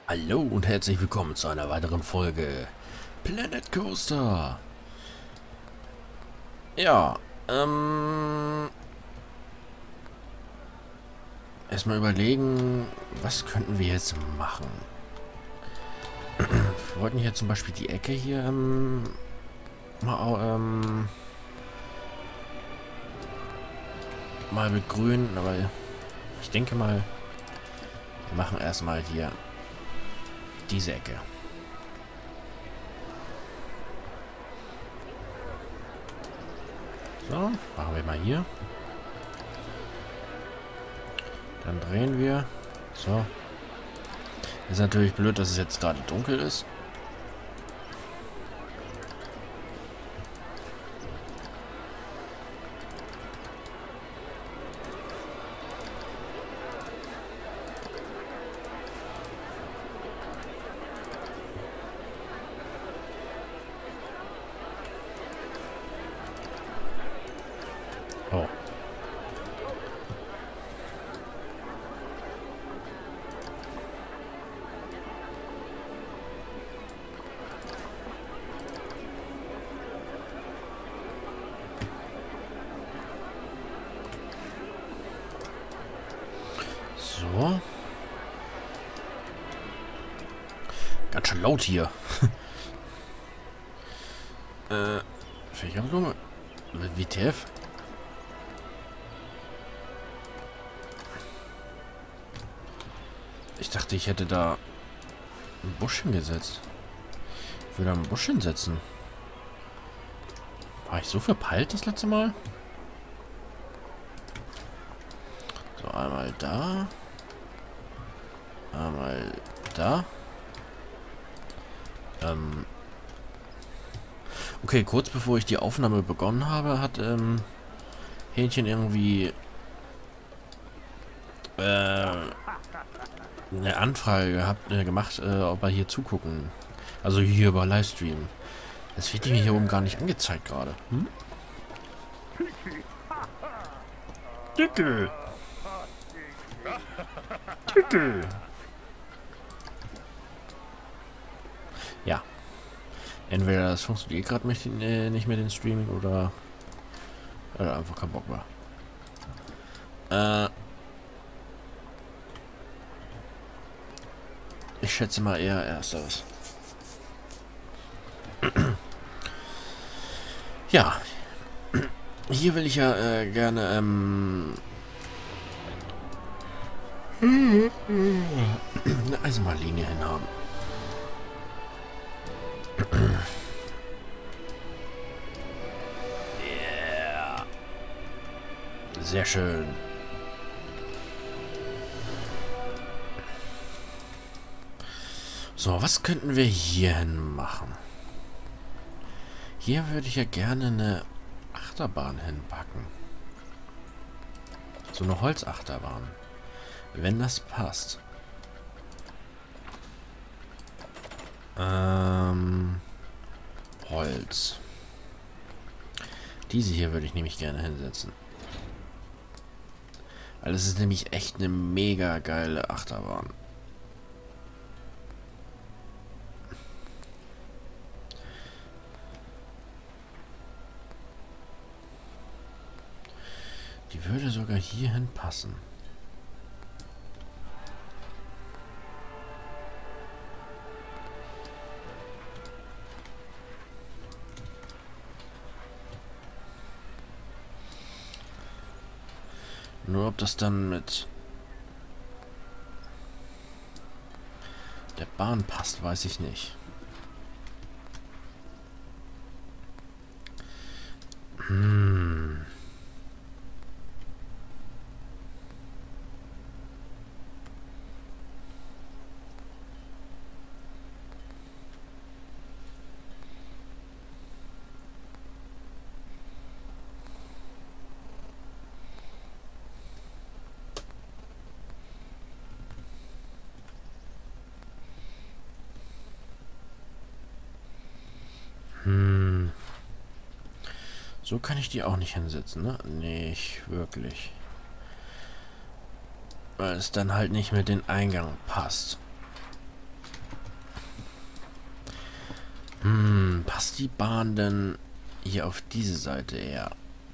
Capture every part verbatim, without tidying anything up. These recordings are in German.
Hallo und herzlich willkommen zu einer weiteren Folge Planet Coaster. Ja, ähm... erstmal überlegen, was könnten wir jetzt machen? Wir wollten hier zum Beispiel die Ecke hier, ähm... mal, ähm... mal begrünen, aber ich denke mal, wir machen erstmal hier diese Ecke. So, machen wir mal hier. Dann drehen wir. So. Ist natürlich blöd, dass es jetzt gerade dunkel ist. Oh. So. Ganz schön laut hier. äh, Fächerblume? W T F? Ich dachte, ich hätte da einen Busch hingesetzt. Ich würde da einen Busch hinsetzen. War ich so verpeilt das letzte Mal? So, einmal da. Einmal da. Ähm. Okay, kurz bevor ich die Aufnahme begonnen habe, hat ähm, Hähnchen irgendwie äh, eine Anfrage gehabt, äh, gemacht, äh, ob er hier zugucken. Also hier über Livestream. Das wird mir hier oben gar nicht angezeigt gerade. Hm? Titel. Titel. Ja. Entweder das funktioniert gerade nicht, äh, nicht mit dem Streaming oder, oder einfach kein Bock mehr. Äh, ich schätze mal eher ersteres. Ja. Hier will ich ja äh, gerne ähm, eine Eisenbahnlinie hinhaben. Yeah. Sehr schön. So, was könnten wir hier hin machen? Hier würde ich ja gerne eine Achterbahn hinpacken. So eine Holzachterbahn. Wenn das passt. Ähm, Holz. Diese hier würde ich nämlich gerne hinsetzen. Weil es ist nämlich echt eine mega geile Achterbahn. Die würde sogar hierhin passen. Nur ob das dann mit der Bahn passt, weiß ich nicht. Hm. Hm. So kann ich die auch nicht hinsetzen, ne? Nicht wirklich. Weil es dann halt nicht mit dem Eingang passt. Hm, passt die Bahn denn hier auf diese Seite eher?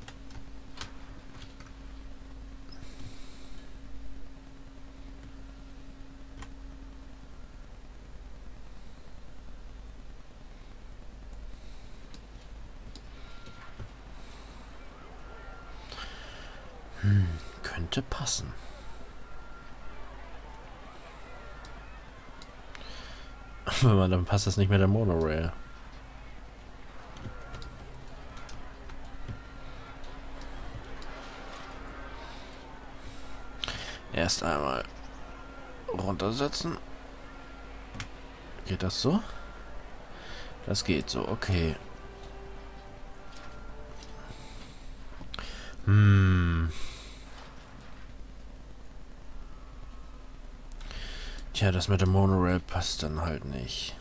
Hm, könnte passen. Aber dann passt das nicht mit der Monorail. Erst einmal runtersetzen. Geht das so? Das geht so, okay. Hm. Tja, das mit der Monorail passt dann halt nicht.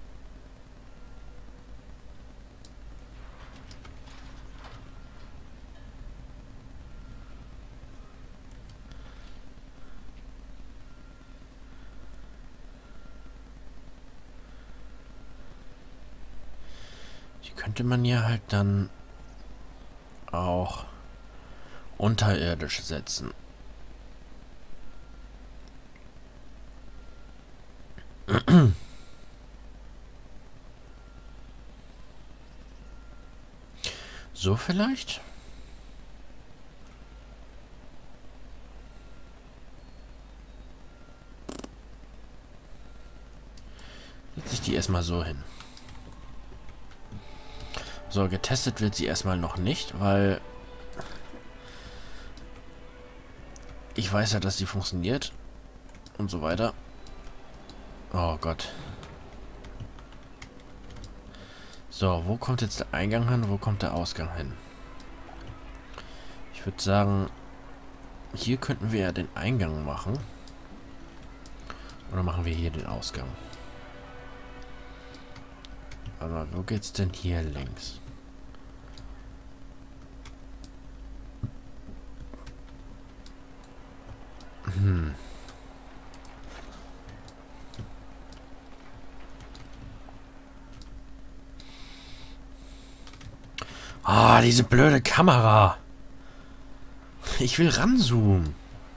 Die könnte man ja halt dann auch unterirdisch setzen. So vielleicht? Setze ich die erstmal so hin. So, getestet wird sie erstmal noch nicht, weil ich weiß ja, dass sie funktioniert und so weiter. Oh Gott. So, wo kommt jetzt der Eingang hin? Wo kommt der Ausgang hin? Ich würde sagen, hier könnten wir ja den Eingang machen. Oder machen wir hier den Ausgang? Warte mal, wo geht's denn hier links? Hm. Ah, diese blöde Kamera. Ich will ranzoomen.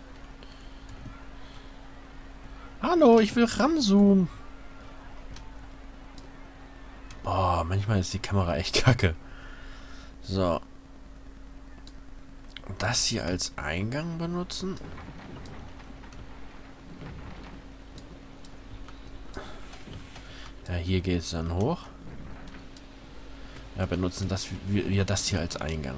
Hallo, ich will ranzoomen. Boah, manchmal ist die Kamera echt kacke. So. Das hier als Eingang benutzen. Ja, hier geht es dann hoch. Ja, benutzen das wir, wir das hier als Eingang.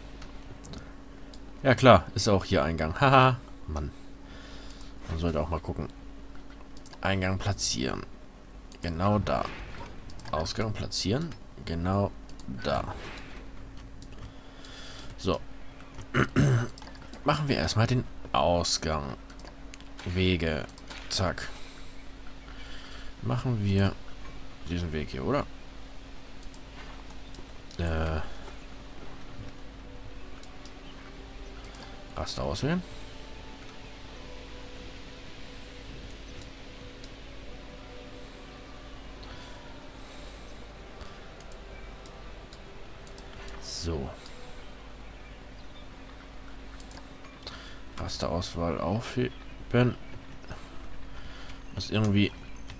Ja klar, ist auch hier Eingang. Haha. Mann. Man sollte auch mal gucken. Eingang platzieren. Genau da. Ausgang platzieren. Genau da. So. Machen wir erstmal den Ausgang. Wege. Zack. Machen wir diesen Weg hier, oder? Äh. Raster auswählen. So. Rasterauswahl aufheben. Was irgendwie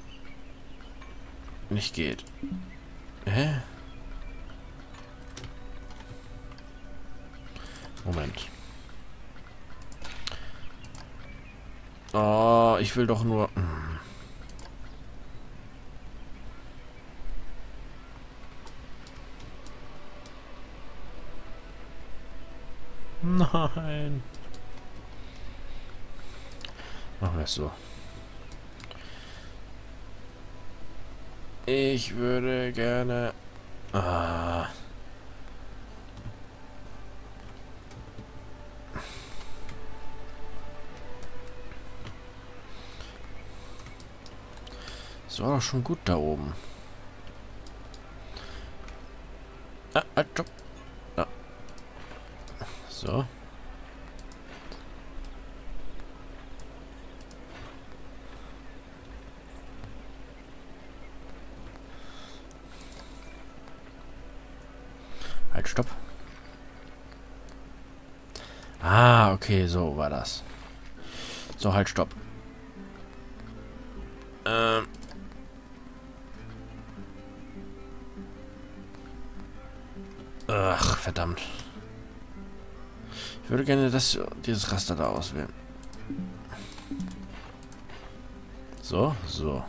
nicht geht. Hä? Moment. Oh, ich will doch nur... Nein. Machen wir es so. Ich würde gerne... Ah. Das war doch schon gut da oben. Ah, ah, stopp. Ah. So. Halt, stopp. Ah, okay, so war das. So, halt, stopp. Ähm. Ach, verdammt. Ich würde gerne das, dieses Raster da auswählen. So, so.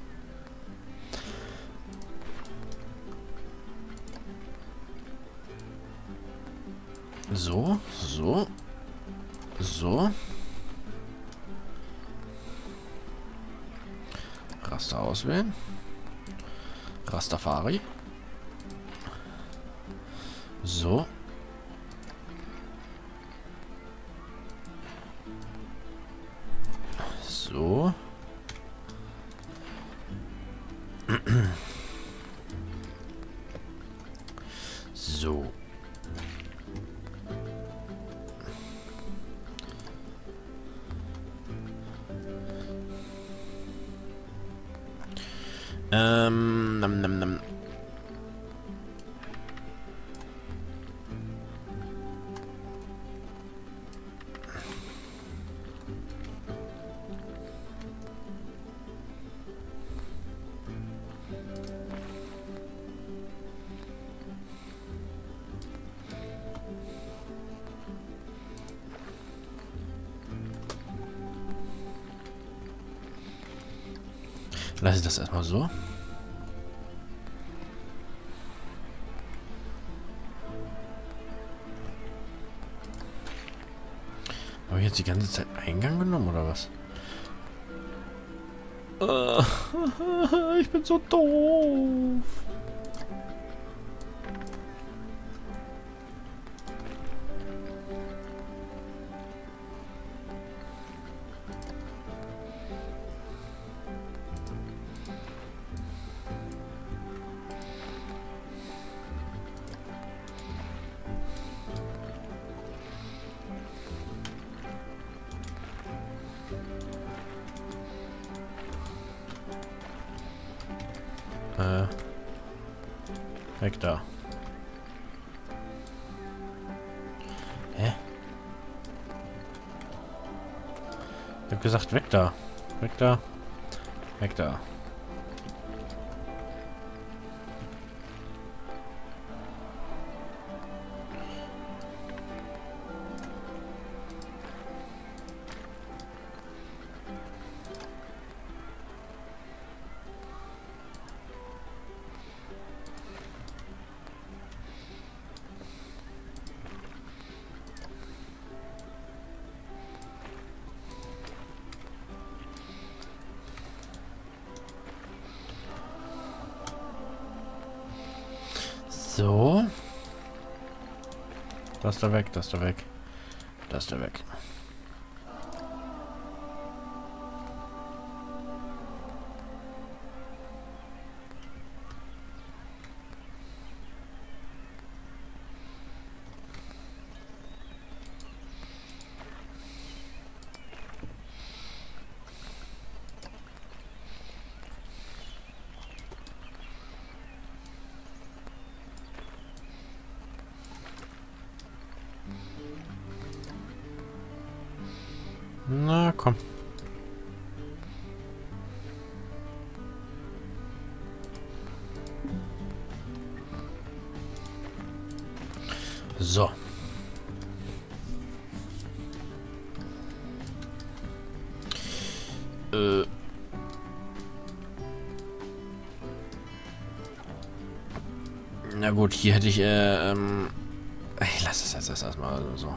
So, so. So. Raster auswählen. Rastafari. So. So. So. Ähm, nam, nam, nam. Lass ich das erstmal so. Habe ich jetzt die ganze Zeit Eingang genommen, oder was? Ich bin so doof. Äh. Weg da. Hä? Ich hab gesagt, weg da. Weg da. Weg da. So. Das ist da weg, das ist da weg. Das ist da weg. Na, komm. So. Äh. Na gut, hier hätte ich, äh, ähm... Ich lasse es jetzt erstmal so.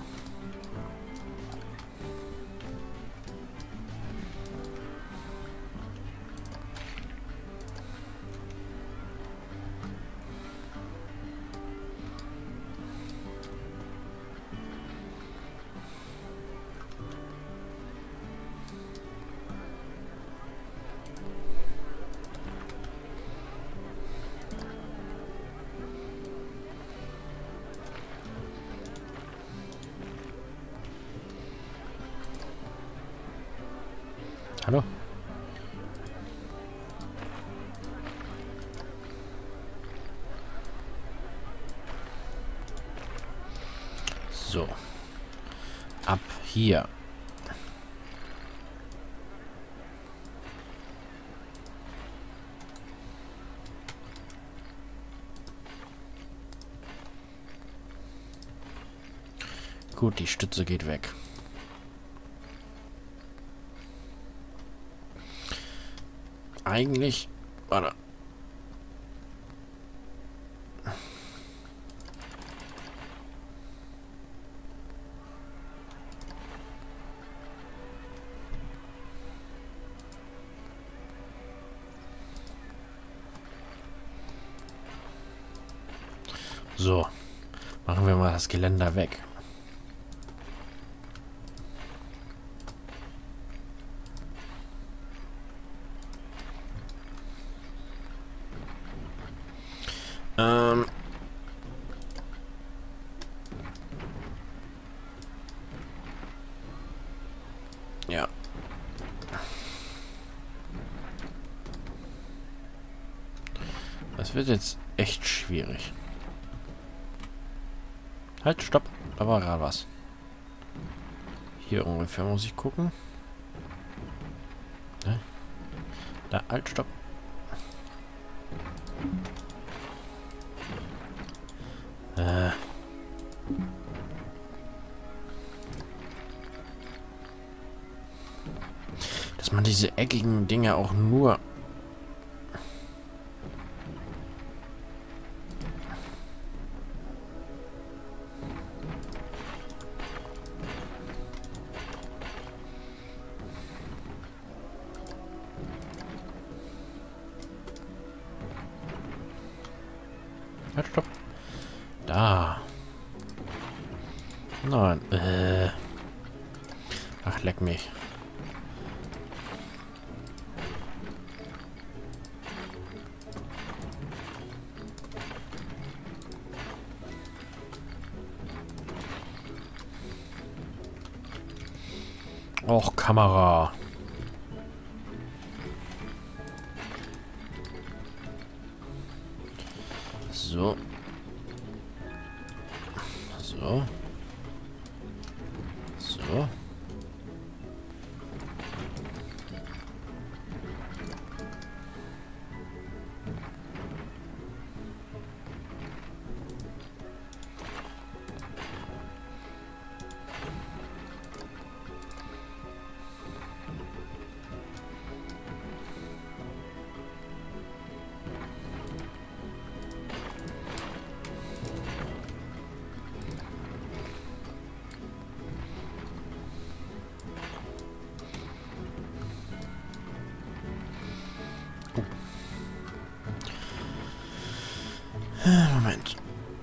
Hallo? So. Ab hier. Gut, die Stütze geht weg. Eigentlich... Warte. So. Machen wir mal das Geländer weg. Ähm. Ja. Das wird jetzt echt schwierig. Halt, stopp. Da war gerade was. Hier ungefähr muss ich gucken. Ne? Da, halt, stopp. Äh. Dass man diese eckigen Dinge auch nur... Halt, stopp. Da. Nein. Äh. Ach, leck mich. Och, Kamera. So. So. So. Moment.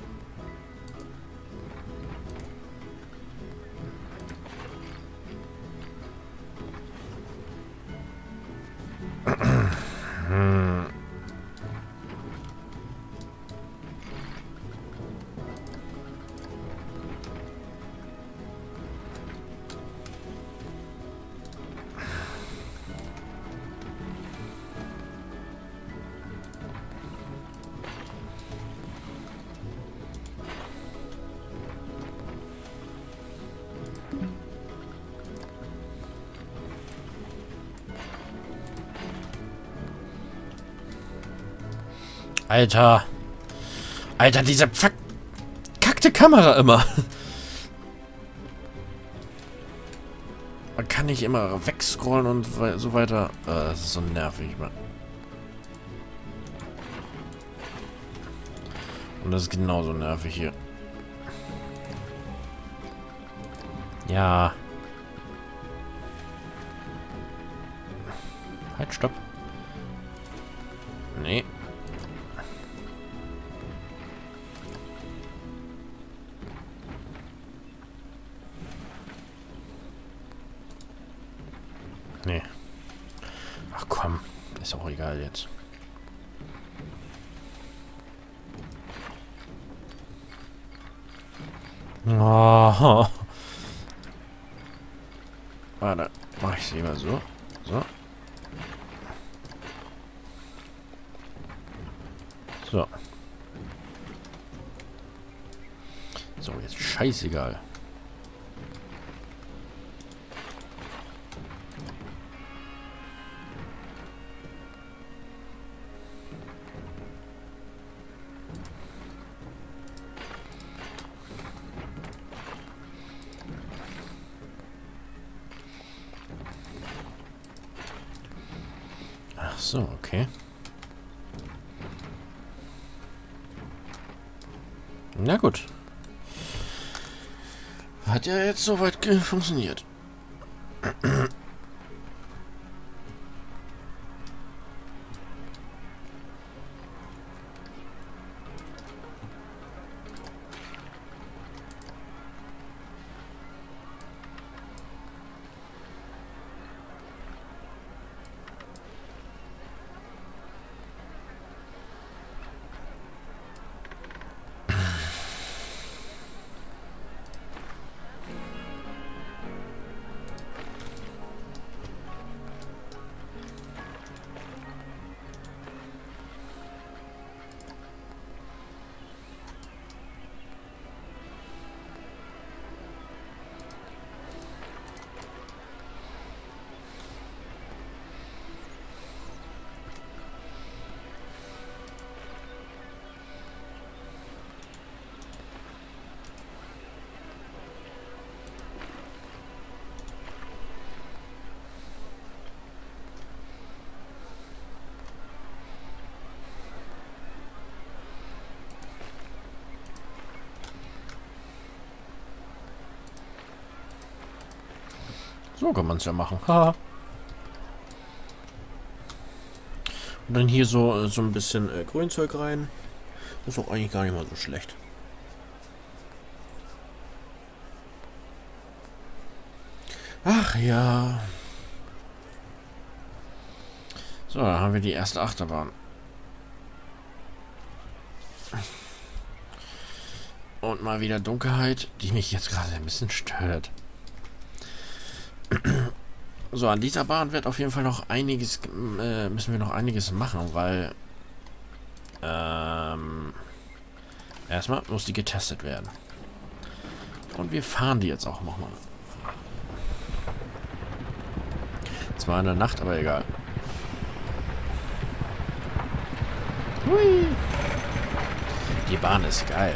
hm. Alter. Alter, diese verkackte Kamera immer. Man kann nicht immer wegscrollen und so weiter. Äh, das ist so nervig, man. Und das ist genauso nervig hier. Ja. Halt, stopp. Nee. Nee. Ach komm, ist auch egal jetzt. Oh. Warte, mach ich es lieber so. So. So. So, jetzt scheißegal. So, okay. Na gut. Hat ja jetzt soweit funktioniert. So kann man es ja machen. Haha. Und dann hier so, so ein bisschen äh, Grünzeug rein. Ist auch eigentlich gar nicht mal so schlecht. Ach ja. So, dann haben wir die erste Achterbahn. Und mal wieder Dunkelheit, die mich jetzt gerade ein bisschen stört. So, an dieser Bahn wird auf jeden Fall noch einiges, äh, müssen wir noch einiges machen, weil ähm, erstmal muss die getestet werden. Und wir fahren die jetzt auch nochmal. Zwar in der Nacht, aber egal. Hui. Die Bahn ist geil.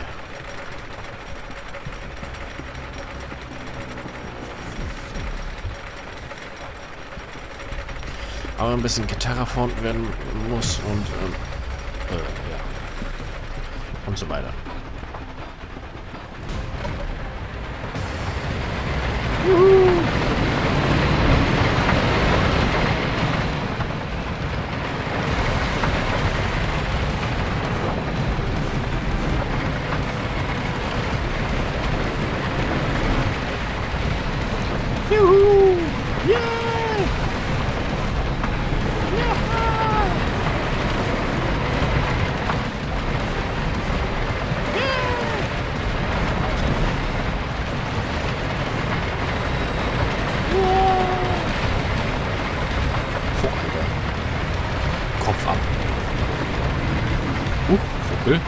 Aber ein bisschen geterraformt werden muss und ähm, äh, ja. Und so weiter. Juhu. Juhu! Yeah! Kopf ab. Uh, Ruckel.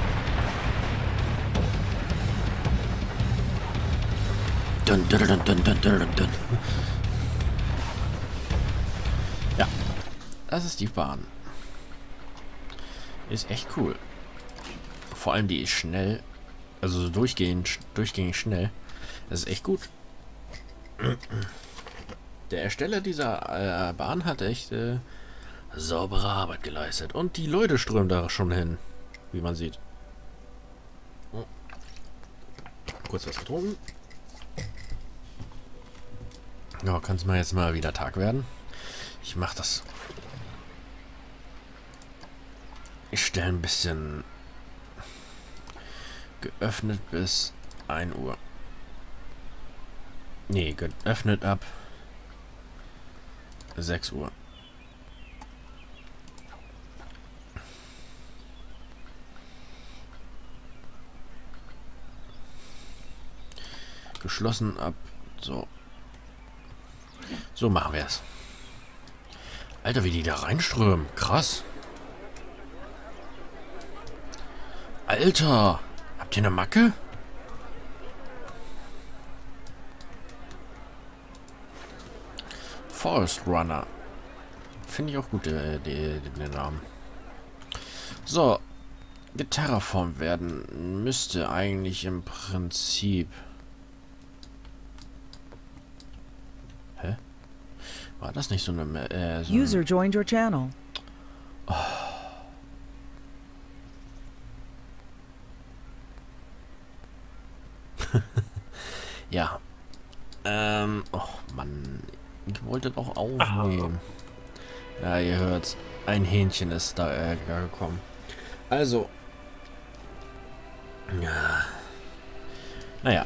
Dun, dun, dun, dun, dun, dun, dun. Ja, das ist die Bahn. Ist echt cool. Vor allem die ist schnell. Also so durchgehend, durchgängig schnell. Das ist echt gut. Der Ersteller dieser äh, Bahn hat echt äh, saubere Arbeit geleistet. Und die Leute strömen da schon hin. Wie man sieht. Oh. Kurz was getrunken. Ja, kann es mal jetzt mal wieder Tag werden. Ich mach das. Ich stelle ein bisschen geöffnet bis ein Uhr. Nee, geöffnet ab sechs Uhr. Geschlossen ab so. So machen wir es. Alter, wie die da reinströmen. Krass. Alter. Habt ihr eine Macke? Forest Runner. Finde ich auch gut, äh, die, die, den Namen. So. Geterraformt werden müsste eigentlich im Prinzip... Hä? War das nicht so eine... Äh, so User joined your channel. Oh. Ja. Ähm, oh Mann. Ich wollte doch aufnehmen. Ja, ihr hört's. Ein Hähnchen ist da äh, gekommen. Also. Ja. Naja.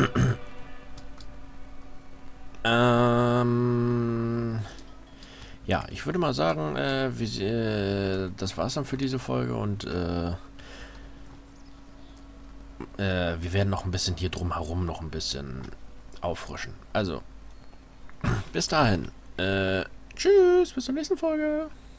ähm. Ja, ich würde mal sagen, äh, wie, äh, das war's dann für diese Folge und äh, äh, wir werden noch ein bisschen hier drumherum noch ein bisschen auffrischen. Also, bis dahin. Äh, tschüss, bis zur nächsten Folge.